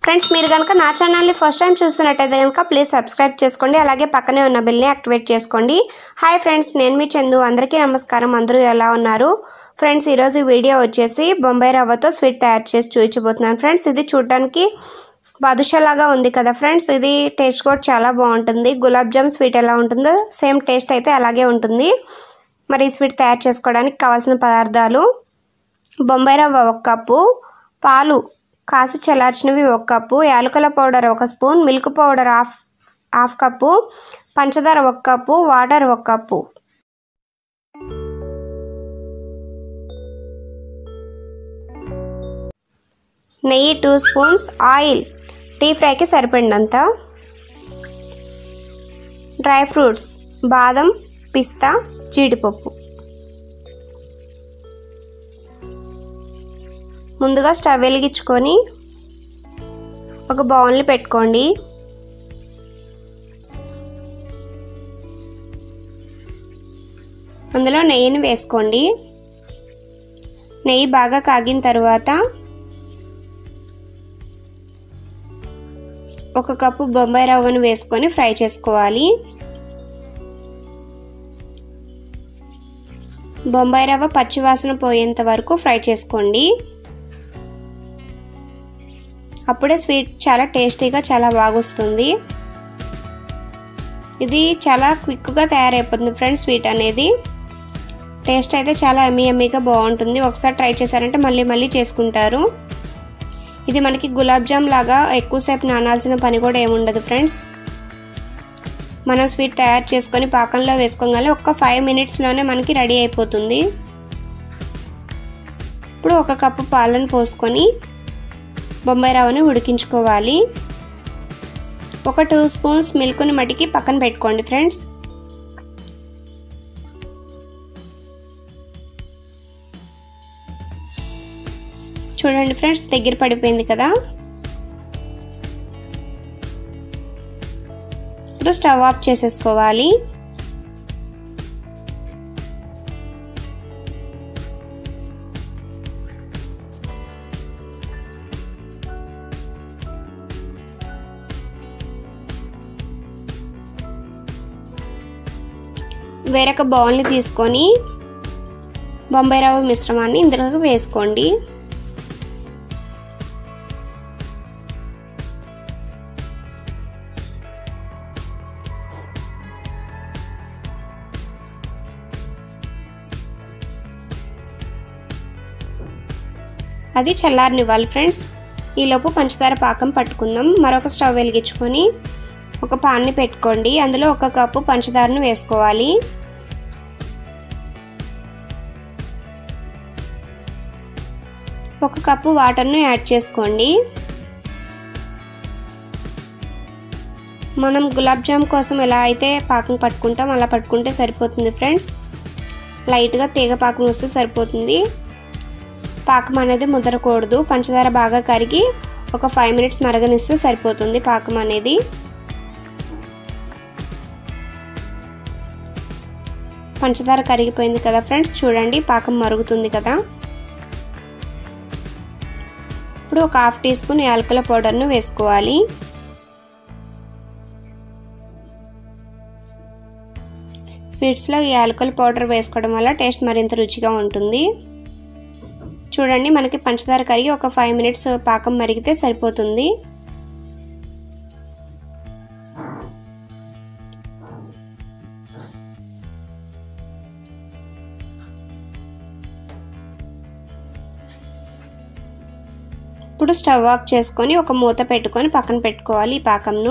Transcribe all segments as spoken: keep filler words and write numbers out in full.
Friends మీరు గనుక నా ఛానల్ ని ఫస్ట్ టైం చూస్తున్నట్లయితే గనుక ప్లీజ్ సబ్స్క్రైబ్ చేసుకోండి అలాగే పక్కనే ఉన్న బెల్ ని యాక్టివేట్ చేసుకోండి హాయ్ ఫ్రెండ్స్ నేను మీ చందు అందరికీ నమస్కారం అందరూ ఎలా ఉన్నారు ఫ్రెండ్స్ ఈ రోజు వీడియో వచ్చేసి బొంబాయి రవ్వతో స్వీట్ తయారు చేసి చూపించబోతున్నాను ఫ్రెండ్స్ ఇది చూడడానికి బాదుషా లాగా ఉంది కదా ఫ్రెండ్స్ ఇది టేస్ట్ కూడా చాలా బాగుంటుంది గులాబ్ జామ్ స్వీట్ ఎలా ఉంటుందో సేమ్ టేస్ట్ అయితే అలాగే ఉంటుంది మరి ఈ స్వీట్ తయారు చేసుకోవడానికి కావాల్సిన పదార్థాలు బొంబాయి రవ్వ ఒక కప్పు పాలు కాసి చల్లార్చినవి ఒక కప్పు యాలకుల పౌడర్ ఒక spoon milk powder half half cup పంచదార ఒక కప్పు వాటర్ ఒక కప్పు నెయ్యి టూ స్పూన్స్ ఆయిల్ టీ ఫ్రైకి సరిపడినంత డ్రై ఫ్రూట్స్ బాదం పిస్తా జీడిపప్పు ముందుగా స్టవ్ వెలిగించుకొని ఒక బౌల్ని పెట్టుకోండి అందులో నెయ్యిని వేసుకోండి నెయ్యి బాగా కాగిన తర్వాత ఒక కప్పు బొంబాయి రవ్వను వేసుకొని ఫ్రై చేసుకోవాలి బొంబాయి రవ్వ పచ్చివాసన పోయేంత వరకు ఫ్రై చేసుకోండి అప్పుడే స్వీట్ చాలా టేస్టీగా చాలా బాగా వస్తుంది ఇది చాలా క్విక్గా తయారైపోతుంది ఫ్రెండ్స్ స్వీట్ అనేది టేస్ట్ అయితే చాలా యమ్మీ యమ్మీగా బాగుంటుంది ఒకసారి ట్రై చేశారంటే మళ్ళీ మళ్ళీ చేసుకుంటారు ఇది మనకి గులాబ్ జామ్ లాగా ఎక్కువసేపు నానాల్సిన పని కూడా ఏముండదు ఫ్రెండ్స్ మనం స్వీట్ తయారు చేసుకొని పాకంలో వేసుకోగానే ఒక్క ఫైవ్ మినిట్స్లోనే మనకి రెడీ అయిపోతుంది ఇప్పుడు ఒక కప్పు పాలను పోసుకొని బొంబాయి రవ్వని ఉడికించుకోవాలి ఒక టూ స్పూన్స్ మిల్క్ని మటికి పక్కన పెట్టుకోండి ఫ్రెండ్స్ చూడండి ఫ్రెండ్స్ దగ్గర పడిపోయింది కదా ఇప్పుడు స్టవ్ ఆఫ్ చేసేసుకోవాలి వేరొక బౌల్ని తీసుకొని బొంబాయి రవ్వ మిశ్రమాన్ని ఇందులోకి వేసుకోండి అది చల్లారనివ్వాలి ఫ్రెండ్స్ ఈలోపు పంచదార పాకం పట్టుకుందాం మరొక స్టవ్ వెలిగించుకొని ఒక పాన్ని పెట్టుకోండి అందులో ఒక కప్పు పంచదారను వేసుకోవాలి ఒక కప్పు వాటర్ను యాడ్ చేసుకోండి మనం గులాబ్ జామ్ కోసం ఎలా అయితే పాకం పట్టుకుంటాం అలా పట్టుకుంటే సరిపోతుంది ఫ్రెండ్స్ లైట్గా తీగ పాకం వస్తే సరిపోతుంది పాకం అనేది ముదరకూడదు పంచదార బాగా కరిగి ఒక ఫైవ్ మినిట్స్ మరగనిస్తే సరిపోతుంది పాకం అనేది పంచదార కరిగిపోయింది కదా ఫ్రెండ్స్ చూడండి పాకం మరుగుతుంది కదా ఇప్పుడు ఒక హాఫ్ టీ స్పూన్ యాలకుల పౌడర్ను వేసుకోవాలి స్వీట్స్లో ఈ యాలకుల పౌడర్ వేసుకోవడం వల్ల టేస్ట్ మరింత రుచిగా ఉంటుంది చూడండి మనకి పంచదార కరిగి ఒక ఫైవ్ మినిట్స్ పాకం మరిగితే సరిపోతుంది ఇప్పుడు స్టవ్ ఆఫ్ చేసుకొని ఒక మూత పెట్టుకొని పక్కన పెట్టుకోవాలి ఈ పాకంను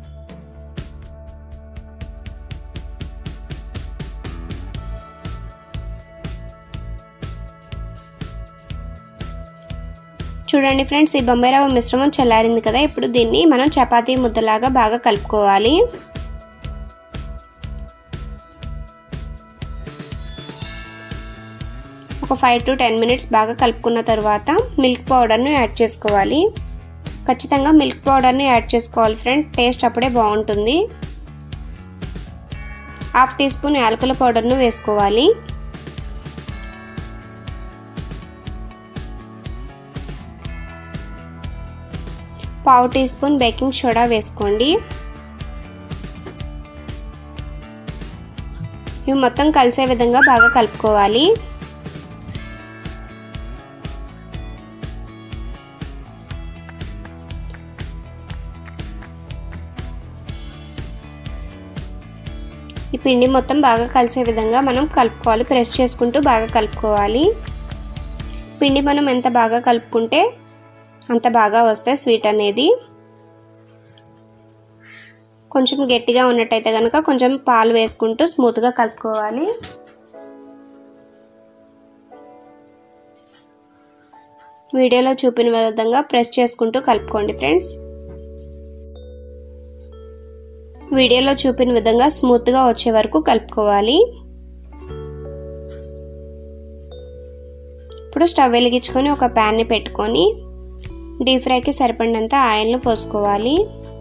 చూడండి ఫ్రెండ్స్ ఈ బొంబాయి రవ్వ మిశ్రమం చల్లారింది కదా ఇప్పుడు దీన్ని మనం చపాతీ ముద్దలాగా బాగా కలుపుకోవాలి ఒక ఫైవ్ టు టెన్ మినిట్స్ బాగా కలుపుకున్న తర్వాత మిల్క్ పౌడర్ను యాడ్ చేసుకోవాలి ఖచ్చితంగా మిల్క్ పౌడర్ను యాడ్ చేసుకోవాలి ఫ్రెండ్ టేస్ట్ అప్పుడే బాగుంటుంది హాఫ్ టీ స్పూన్ యాలకుల పౌడర్ను వేసుకోవాలి పావు టీ స్పూన్ బేకింగ్ సోడా వేసుకోండి. ఇవి మొత్తం కలిసే విధంగా బాగా కలుపుకోవాలి. ఈ పిండి మొత్తం బాగా కలిసే విధంగా మనం కలుపుకోవాలి. ప్రెస్ చేసుకుంటూ బాగా కలుపుకోవాలి. పిండి మనం ఎంత బాగా కలుపుకుంటే అంత బాగా వస్తాయి స్వీట్ అనేది. కొంచెం గట్టిగా ఉన్నట్టయితే కనుక కొంచెం పాలు వేసుకుంటూ స్మూత్గా కలుపుకోవాలి. వీడియోలో చూపిన విధంగా ప్రెస్ చేసుకుంటూ కలుపుకోండి ఫ్రెండ్స్. వీడియోలో చూపిన విధంగా స్మూత్గా వచ్చే వరకు కలుపుకోవాలి. ఇప్పుడు స్టవ్ వెలిగించుకొని ఒక ప్యాన్ని పెట్టుకొని డీప్ ఫ్రైకి సరిపడినంత ఆయిల్ను పోసుకోవాలి.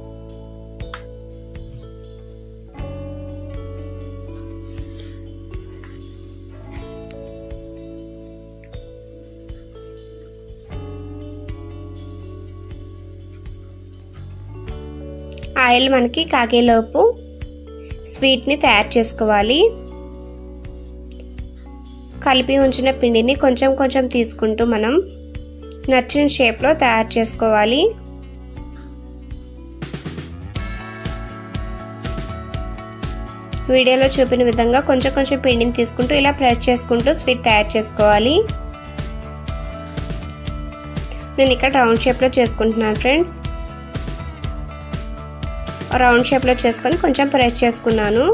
ఆయిల్ మనకి కాగేలోపు స్వీట్ని తయారు చేసుకోవాలి. కలిపి ఉంచిన పిండిని కొంచెం కొంచెం తీసుకుంటూ మనం నచ్చిన షేప్లో తయారు చేసుకోవాలి. వీడియోలో చూపిన విధంగా కొంచెం కొంచెం పిండిని తీసుకుంటూ ఇలా ప్రెస్ చేసుకుంటూ స్వీట్ తయారు చేసుకోవాలి. నేను ఇక్కడ రౌండ్ షేప్లో చేసుకుంటున్నాను ఫ్రెండ్స్. రౌండ్ షేప్లో చేసుకొని కొంచెం ప్రెస్ చేసుకున్నాను.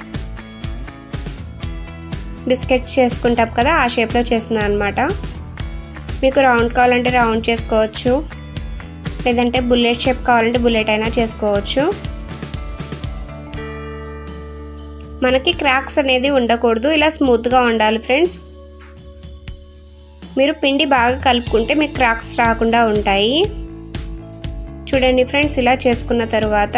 బిస్కెట్ చేసుకుంటాం కదా ఆ షేప్లో చేస్తున్నాను అనమాట. మీకు రౌండ్ కావాలంటే రౌండ్ చేసుకోవచ్చు, లేదంటే బుల్లెట్ షేప్ కావాలంటే బుల్లెట్ అయినా చేసుకోవచ్చు. మనకి క్రాక్స్ అనేది ఉండకూడదు, ఇలా స్మూత్గా ఉండాలి ఫ్రెండ్స్. మీరు పిండి బాగా కలుపుకుంటే మీకు క్రాక్స్ రాకుండా ఉంటాయి. చూడండి ఫ్రెండ్స్, ఇలా చేసుకున్న తర్వాత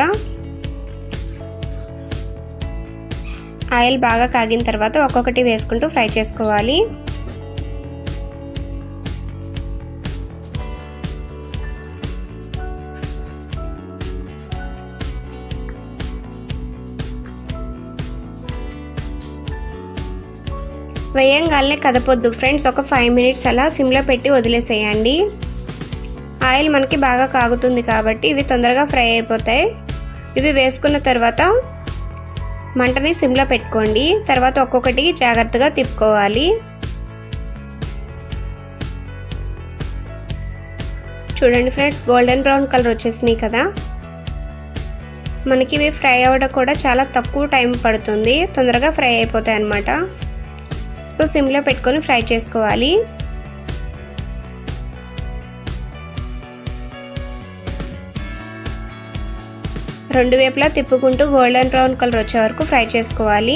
ఆయిల్ బాగా కాగిన తర్వాత ఒక్కొక్కటి వేసుకుంటూ ఫ్రై చేసుకోవాలి. వేయంగానే కదపొద్దు ఫ్రెండ్స్, ఒక ఫైవ్ మినిట్స్ అలా సిమ్లో పెట్టి వదిలేసేయండి. ఆయిల్ మనకి బాగా కాగుతుంది కాబట్టి ఇవి తొందరగా ఫ్రై అయిపోతాయి. ఇవి వేసుకున్న తర్వాత మంటని సిమ్లో పెట్టుకోండి. తర్వాత ఒక్కొక్కటి జాగ్రత్తగా తిప్పుకోవాలి. చూడండి ఫ్రెండ్స్, గోల్డెన్ బ్రౌన్ కలర్ వచ్చేసినాయి కదా. మనకి ఇవి ఫ్రై అవ్వడం కూడా చాలా తక్కువ టైం పడుతుంది, తొందరగా ఫ్రై అయిపోతాయి అన్నమాట. సో సిమ్లో పెట్టుకొని ఫ్రై చేసుకోవాలి. రెండు వైపులా తిప్పుకుంటూ గోల్డెన్ బ్రౌన్ కలర్ వచ్చే వరకు ఫ్రై చేసుకోవాలి.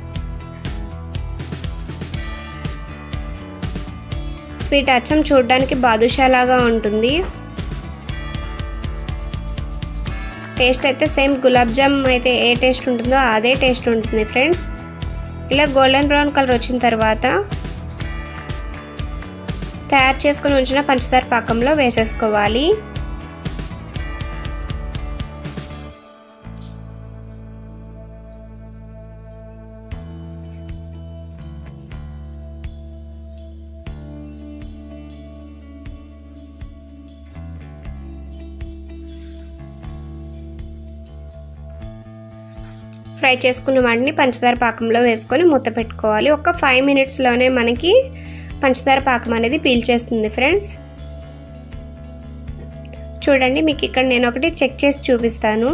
స్వీట్ అచ్చం చూడడానికి బాదుషా లాగా ఉంటుంది. టేస్ట్ అయితే సేమ్ గులాబ్ జామ్ అయితే ఏ టేస్ట్ ఉంటుందో అదే టేస్ట్ ఉంటుంది ఫ్రెండ్స్. ఇలా గోల్డెన్ బ్రౌన్ కలర్ వచ్చిన తర్వాత తయారు చేసుకుని ఉంచిన పంచదార పాకంలో వేసేసుకోవాలి. ఫ్రై చేసుకున్న వాటిని పంచదార పాకంలో వేసుకొని మూత పెట్టుకోవాలి. ఒక ఫైవ్ మినిట్స్లోనే మనకి పంచదార పాకం అనేది పీల్చేస్తుంది ఫ్రెండ్స్. చూడండి, మీకు ఇక్కడ నేను ఒకటి చెక్ చేసి చూపిస్తాను.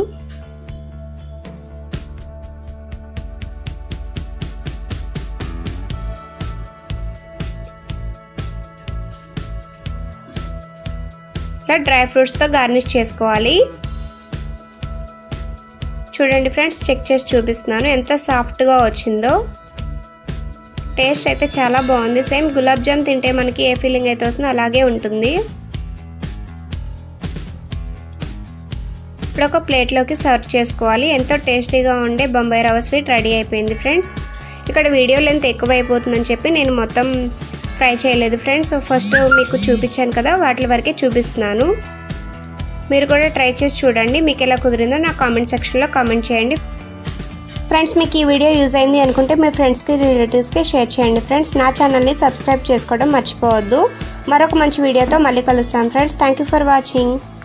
ఇలా డ్రై ఫ్రూట్స్తో గార్నిష్ చేసుకోవాలి. చూడండి ఫ్రెండ్స్, చెక్ చేసి చూపిస్తున్నాను ఎంత సాఫ్ట్గా వచ్చిందో. టేస్ట్ అయితే చాలా బాగుంది. సేమ్ గులాబ్ జామ్ తింటే మనకి ఏ ఫీలింగ్ అయితే వస్తుందో అలాగే ఉంటుంది. ఇప్పుడు ఒక ప్లేట్లోకి సర్వ్ చేసుకోవాలి. ఎంతో టేస్టీగా ఉండే బొంబాయి రవ్వ స్వీట్ రెడీ అయిపోయింది ఫ్రెండ్స్. ఇక్కడ వీడియో లెంత్ ఎక్కువ అయిపోతుందని చెప్పి నేను మొత్తం ఫ్రై చేయలేదు ఫ్రెండ్స్. ఫస్ట్ మీకు చూపించాను కదా, వాటి వరకే చూపిస్తున్నాను. మీరు కూడా ట్రై చేసి చూడండి. మీకు ఎలా కుదిరిందో నా కామెంట్ సెక్షన్లో కామెంట్ చేయండి. ఫ్రెండ్స్ మీకు ఈ వీడియో యూజ్ అయింది అనుకుంటే మీ ఫ్రెండ్స్కి రిలేటివ్స్కి షేర్ చేయండి. ఫ్రెండ్స్ నా ఛానల్ని సబ్స్క్రైబ్ చేసుకోవడం మర్చిపోవద్దు. మరొక మంచి వీడియోతో మళ్ళీ కలుస్తాం friends. Thank you for watching.